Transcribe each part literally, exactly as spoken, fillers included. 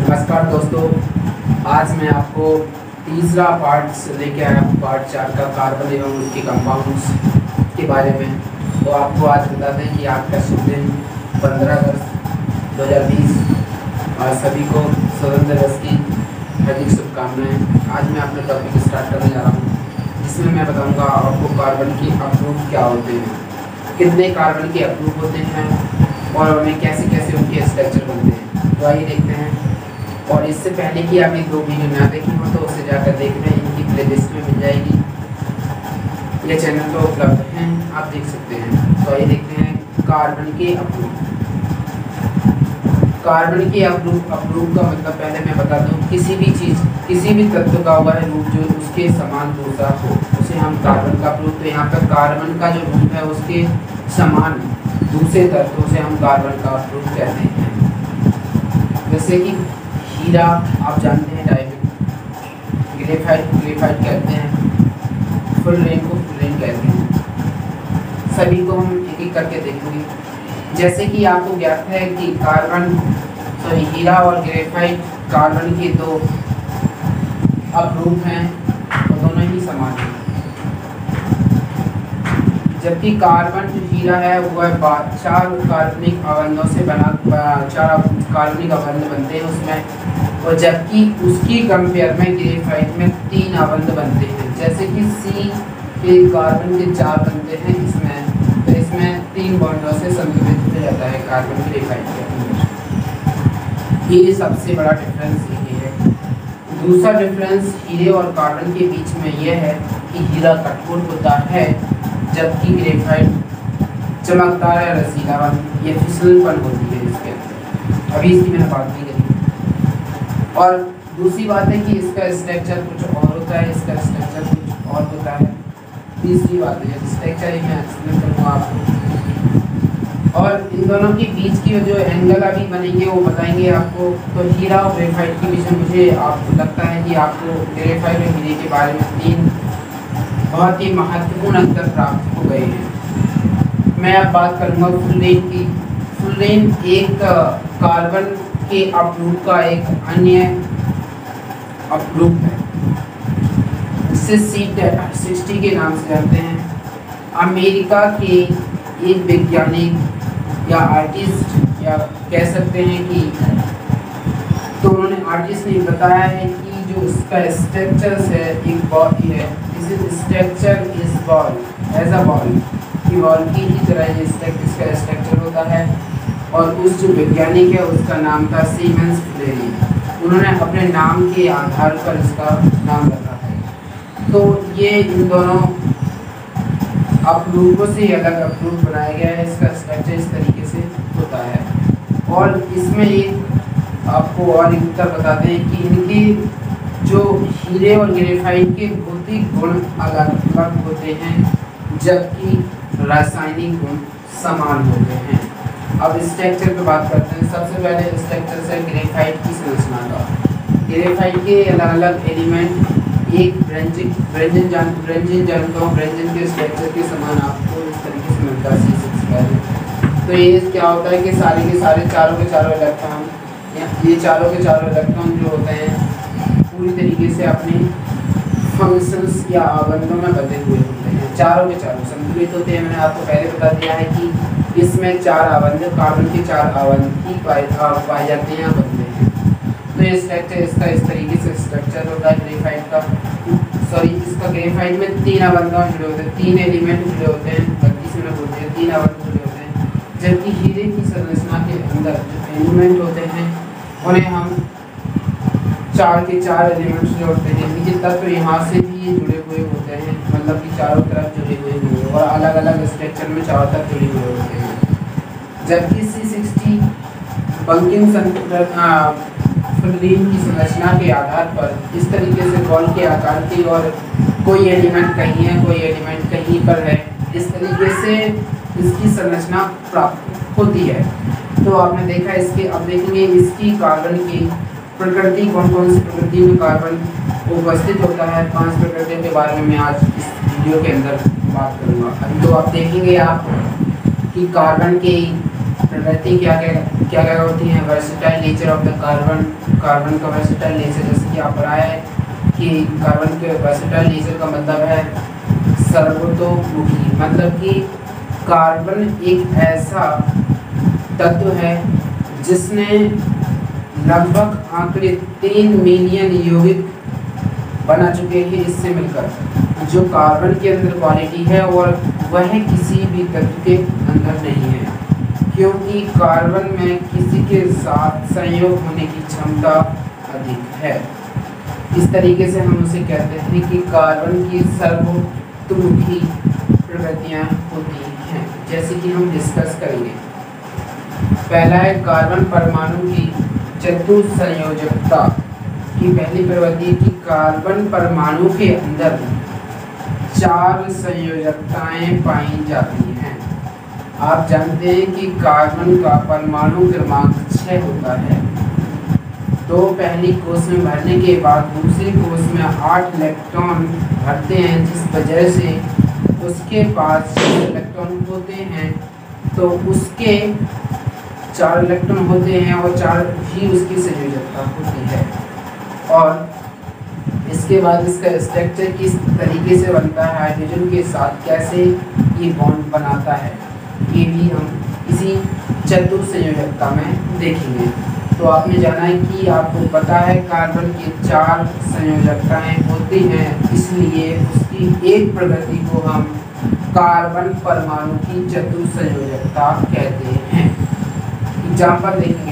नमस्कार दोस्तों, आज मैं आपको तीसरा पार्ट लेके आया हूँ, पार्ट चार का कार्बन एवं उसके कंपाउंड्स के बारे में। तो आपको आज बता दें कि आपका शुभ दिन पंद्रह अगस्त दो हज़ार बीस और सभी को स्वतंत्रता दिवस की हार्दिक शुभकामनाएं। आज मैं अपना टॉपिक स्टार्ट करने जा रहा हूँ, जिसमें मैं बताऊँगा आपको कार्बन के अप्रूव क्या होते हैं, कितने कार्बन के अप्रूव होते हैं और उन्हें कैसे कैसे उनके स्ट्रक्चर बनते हैं। तो आइए देखते हैं। और इससे पहले कि आप एक दो वीडियो ना देखी हो तो उसे जाकर देख लें, इनकी प्लेलिस्ट में मिल जाएगी, ये चैनल पर उपलब्ध हैं, आप देख सकते हैं। तो आइए देखते हैं कार्बन के अप्रूव। कार्बन के अप्रूव अप्रूव का मतलब पहले मैं बता दूं, किसी भी चीज़ किसी भी तत्व का वह रूप जो उसके समान दूसरा हो उसे हम कार्बन का अप्रूव। तो यहाँ पर कार्बन का जो रूप है उसके समान दूसरे तत्वों से हम कार्बन का अप्रूव कहते हैं। जैसे कि हीरा आप जानते हैं डायमंड, ग्रेफाइट ग्रेफाइट कहते हैं, फुलरेन को फुलरेन कहते हैं। सभी को हम एक एक करके देखेंगे। जैसे कि आपको ज्ञात है कि कार्बन सॉरी हीरा और ग्रेफाइट कार्बन के दो अप्रूव हैं और दोनों ही समान हैं। जबकि कार्बन जो हीरा है वह चार कार्बनिक अवयवों से बना चार कार्बनिक अवयव बनते हैं उसमें, और जबकि उसकी कंपेयर में ग्रेफाइट में तीन अवयव बनते हैं। जैसे कि सी के कार्बन के चार बनते हैं इसमें, तो इसमें तीन बॉन्डों से संतुलित हो जाता है कार्बन ग्रेफाइट के अंदर। ये सबसे बड़ा डिफरेंस ये है। दूसरा डिफरेंस हीरे और कार्बन के बीच में यह है कि हीरा कठोर होता है जबकि ग्रेफाइट चमकदार है, रसीलापन, ये फिसलपन होती है इसके अंदर। अभी इसकी मैंने बात नहीं करी। और दूसरी बात है कि इसका स्ट्रक्चर कुछ और होता है, इसका स्ट्रक्चर कुछ और होता है। तीसरी बात है स्ट्रक्चर ही मैं एक्सप्लेन करूँगा आपको। और इन दोनों के बीच की जो एंगल अभी बनेंगे वो बताएंगे आपको। तो हीरा और ग्रेफाइट के बीच में मुझे आपको लगता है कि आपको ग्रेफाइट और हीरे के बारे में तीन बहुत ही महत्वपूर्ण अंतर प्राप्त हो गए हैं। मैं अब बात करूंगा फुलरेन की। फुलरेन एक कार्बन के अप्रूव का एक अन्य अप्रूव है, जिसे सी सिक्सटी के नाम से जानते हैं। अमेरिका के एक वैज्ञानिक या आर्टिस्ट या कह सकते हैं कि तो उन्होंने आर्टिस्ट ने बताया है कि जो इसका स्ट्रक्चर है एक बॉडी है, structure is ball as a ball की बॉल की ही तरह ये इसका स्ट्रक्चर होता है। और उस जो वैज्ञानिक है उसका नाम था सीमेंस फ्लेरी। उन्होंने अपने नाम के आधार पर इसका नाम रखा है। तो ये इन दोनों अप्रूवों से अलग अप्रूव बनाया गया है। इसका स्ट्रक्चर इस तरीके से होता है। और इसमें एक आपको और एक उत्तर बताते हैं कि इनकी जो हीरे और ग्रेफाइट के भौतिक गुण अलग अलग होते हैं, जबकि रासायनिक गुण समान होते हैं। अब स्ट्रक्चर पे बात करते हैं। सबसे पहले स्ट्रक्चर से ग्रेफाइट की संरचना का। ग्रेफाइट के अलग अलग एलिमेंट एक ब्रेंजिन ब्रेंजिन जान ब्रेंजिन जानता हूँ ब्रेंजिन के स्ट्रक्चर के समान आपको इस तरीके से मिलता है सी सिक्स पहले। तो ये क्या होता है कि सारे के सारे चारों के चारों इलेक्ट्रॉन, ये चारों के चारों इलेक्ट्रॉन जो होते हैं पूरी तरीके से अपने फंक्शंस या आबंधों में बंधे हुए होते हैं। चारों के चारों संतुलित होते हैं। मैंने आपको पहले बता दिया है कि इसमें चार आबंध, कार्बन के चार आबंध ही पाए पाए जाते हैं, बनते हैं। तो ये स्ट्रक्चर इसका इस तरीके से स्ट्रक्चर होता है ग्रेफाइट का। सॉरी इसका ग्रेफाइट में तीन आबंध जुड़े होते हैं, तीन एलिमेंट जुड़े होते हैं, गलती से मैं बोलते हैं तीन आबंध जुड़े होते हैं। जबकि हीरे की संरचना के अंदर जो एलिमेंट होते हैं उन्हें हम चार के चार एलिमेंट्स जो होते हैं, इनके तत्व यहाँ से भी ये जुड़े हुए होते हैं, मतलब कि चारों तरफ जुड़े हुए होंगे और अलग अलग स्ट्रक्चर में चारों तरफ जुड़े हुए होते हैं। जबकि सी सिक्सटी बंकिंग फुलरेन की संरचना के आधार पर इस तरीके से बॉल के आकार की और कोई एलिमेंट कहीं है कोई एलिमेंट कहीं पर है, इस तरीके से इसकी संरचना प्राप्त होती है। तो आपने देखा इसके, अब देखेंगे इसकी कार्बन की प्रकृति, कौन कौन सी प्रकृति में कार्बन उपस्थित होता है। पांच प्रकृतियों के बारे में मैं आज इस वीडियो के अंदर बात करूंगा। अभी तो आप देखेंगे आप कि कार्बन के प्रकृति क्या क्या क्या क्या होती हैं। Versatile nature of the carbon, carbon का वर्सेटाइल नेचर, जैसे कि आप पढ़ा है कि कार्बन के वर्सेटाइल नेचर का मतलब है सर्वतोमुखी, मतलब कि कार्बन एक ऐसा तत्व है जिसने लगभग आंकड़े तीन मिलियन यौगिक बना चुके हैं इससे मिलकर। जो कार्बन के अंदर क्वालिटी है और वह किसी भी तत्व के अंदर नहीं है, क्योंकि कार्बन में किसी के साथ संयोग होने की क्षमता अधिक है। इस तरीके से हम उसे कहते हैं कि कार्बन की सर्वतोमुखी प्रकृतियाँ होती हैं, जैसे कि हम डिस्कस करेंगे। पहला है कार्बन परमाणु की चतुसंयोजकता की पहली प्रवृत्ति की कार्बन परमाणु के अंदर चार संयोजकताएं पाई जाती हैं। आप जानते हैं कि कार्बन का परमाणु क्रमांक छः होता है। दो पहली कोष में भरने के बाद दूसरी कोष में आठ इलेक्ट्रॉन भरते हैं, जिस वजह से उसके पास छह इलेक्ट्रॉन होते हैं, तो उसके चार इलेक्ट्रॉन होते हैं और चार ही उसकी संयोजकता होती है। और इसके बाद इसका स्ट्रक्चर किस तरीके से बनता है, हाइड्रोजन के साथ कैसे ये बॉन्ड बनाता है, ये भी हम इसी चतुसंयोजकता में देखेंगे। तो आपने जाना है कि आपको पता है कार्बन की चार संयोजकताएं होती हैं, इसलिए उसकी एक प्रकृति को हम कार्बन परमाणु की चतुसंयोजकता कहते हैं। एग्जाम्पल देखेंगे,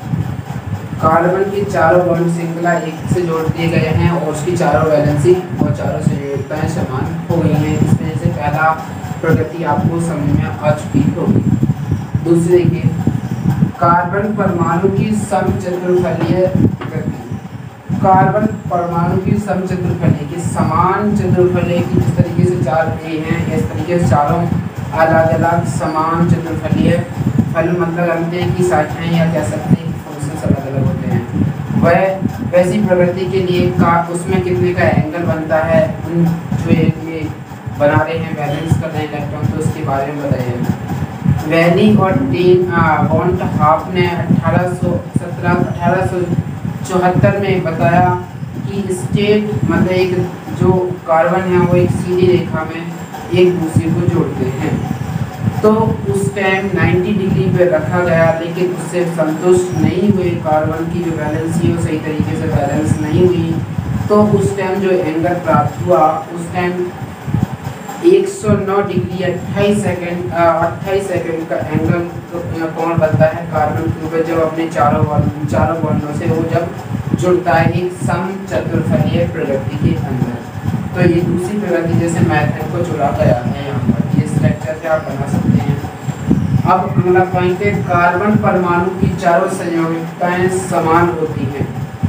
कार्बन की चारों बॉन्ड श्रृंखला एक से जोड़ दिए गए हैं और उसकी चारों वैलेंसी और चारों संयोजकताएं समान हो गई हैं। इस तरह से पहला प्रकृति आपको समझ में आ चुकी होगी। दूसरे के कार्बन परमाणु की समचतुर्फलीय प्रकृति। कार्बन परमाणु की समचतुर्फलीय की समान चतुर्फलीय की जिस तरीके से चार ए हैं, इस तरीके से चारों अलग अलग समान चतुर्फलीय फल, मतलब जानते हैं कि शाखाएं या कह सकते हैं फंक्शंस अलग अलग होते हैं। वह वैसी प्रकृति के लिए का उसमें कितने का एंगल बनता है, उन जो ये बना रहे हैं बैलेंस कर रहे हैं इलेक्ट्रॉन, तो उसके बारे में बताइए। वैली और टीन बॉन्ट हाफ ने अठारह सौ सत्रह अठारह सौ चौहत्तर में बताया कि स्टेट मतलब एक जो कार्बन है वो एक सीधी रेखा में एक दूसरे को जोड़ते हैं। तो उस टाइम नब्बे डिग्री पे रखा गया, लेकिन उससे संतुष्ट नहीं हुए, कार्बन की जो बैलेंस है वो सही तरीके से बैलेंस नहीं हुई। तो उस टाइम जो एंगल प्राप्त हुआ, उस टाइम एक सौ नौ डिग्री अट्ठाईस सेकंड अट्ठाईस सेकंड का एंगल कोण बनता है कार्बन के ऊपर, जब अपने चारों बॉन्ड चारों बॉन्डों से वो जब जुड़ता है एक समचतुर्फलीय प्रकृति के अंदर। तो ये दूसरी प्रकृति जैसे मैथड को जुड़ा गया है यहाँ पर, ये स्ट्रक्चर से आप बना सकते हैं। अब अगला पॉइंट है, कार्बन परमाणु की चारों संयोजकताएं समान होती हैं।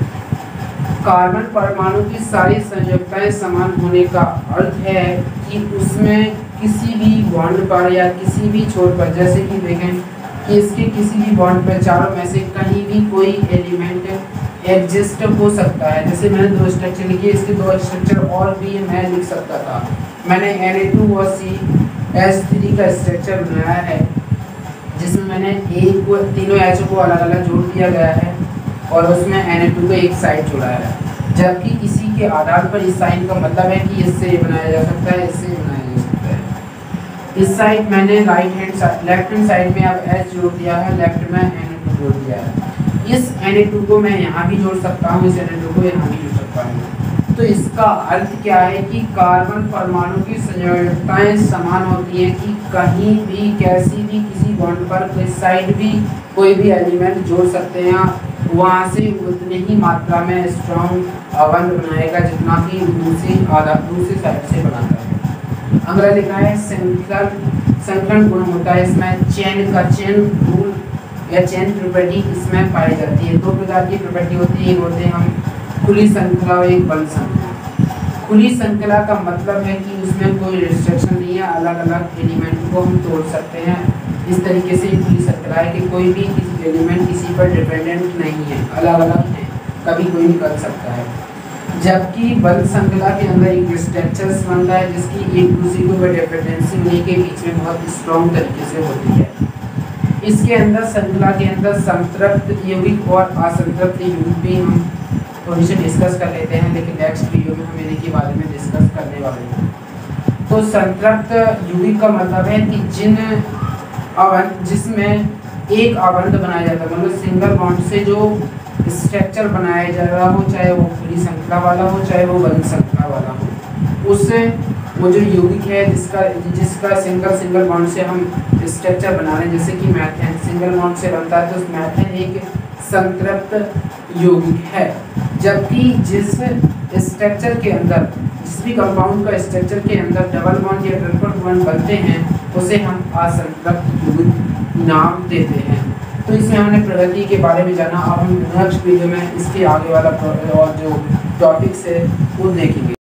कार्बन परमाणु की सारी संयोजकताएं समान होने का अर्थ है कि उसमें किसी भी बॉन्ड पर या किसी भी छोर पर, जैसे कि देखें कि इसके किसी भी बॉन्ड पर चारों में से कहीं भी कोई एलिमेंट एग्जिस्ट हो सकता है। जैसे मैंने दो स्ट्रक्चर लिखे, इसके दो स्ट्रक्चर और भी मैं लिख सकता था। मैंने एन ए टू और सी एस थ्री का स्ट्रक्चर बनाया है, जिसमें मैंने ए को तीनों एच को अलग अलग जोड़ दिया गया है और उसमें एन ए टू को एक साइड जोड़ा है। जबकि इसी के आधार पर इस साइन का मतलब है कि इससे ये बनाया जा सकता है, इससे बनाया जा सकता है। इस साइड मैंने right hand side left hand side में अब एच जोड़ दिया है, लेफ्ट में एन ए टू जोड़ दिया है। इस एन ए टू को मैं यहाँ भी जोड़ सकता हूँ, इस एन ए टू को यहाँ भी जोड़ सकता हूँ। तो इसका अर्थ क्या है कि कार्बन परमाणु की संयोजकताएं समान होती हैं कि कहीं भी कैसी भी किसी बॉन्ड पर इस साइड भी कोई भी एलिमेंट जोड़ सकते हैं, वहाँ से उतनी ही मात्रा में स्ट्रॉन्ग बंध बनाएगा जितना कि दूसरी आधा दूसरी साइड से बनाता है। अगला लिखा है संकलन संकलन गुण होता है, इसमें चेन का चेन रूल या चेन प्रॉपर्टी इसमें पाई जाती है। दो प्रकार की प्रॉपर्टी होती है, एक होते हैं हम खुली श्रृंखला और एक बंद श्रृंखला। खुली श्रृंखला का मतलब है कि उसमें कोई रिस्ट्रिक्शन नहीं है, अलग अलग एलिमेंट को हम तोड़ सकते हैं। इस तरीके से खुली श्रृंखला है कि कोई भी किसी एलिमेंट किसी पर डिपेंडेंट नहीं है, अलग अलग है, कभी कोई निकल सकता है। जबकि बंद श्रृंखला के अंदर एक स्ट्रक्चर बनता है जिसकी एक दूसरे के ऊपर डिपेंडेंसी होने के बीच में बहुत स्ट्रॉन्ग तरीके से होती है। इसके अंदर श्रृंखला के अंदर संतृप्त यौगिक और असंतृप्त यौगिक भी हम थोड़ी सी डिस्कस कर लेते हैं, लेकिन नेक्स्ट वीडियो में हम इन्हीं के बारे में डिस्कस करने वाले हैं। तो संतृप्त यौगिक का मतलब है कि जिन अवंत जिसमें एक अवंत बनाया जाता है, मतलब सिंगल बॉन्ड से जो स्ट्रक्चर बनाया जा रहा हो, चाहे वो खुली श्रृंखला वाला हो चाहे वो बंद श्रृंखला वाला हो, उससे वो जो यौगिक है जिसका जिसका सिंगल सिंगल बॉन्ड से हम स्ट्रक्चर बना रहे हैं, जैसे कि मैथेन सिंगल बॉन्ड से बनता है, तो उस मैथेन एक संतृप्त यौगिक है। जबकि जिस स्ट्रक्चर के अंदर जिस भी कंपाउंड का स्ट्रक्चर के अंदर डबल बॉन्ड या ट्रिपल बॉन्ड बनते हैं उसे हम असंतृप्त यौगिक नाम देते हैं। तो इसमें हमने प्रगति के बारे में जाना। अब हम नेक्स्ट वीडियो में इसके आगे वाला और जो टॉपिक्स है वो देखेंगे।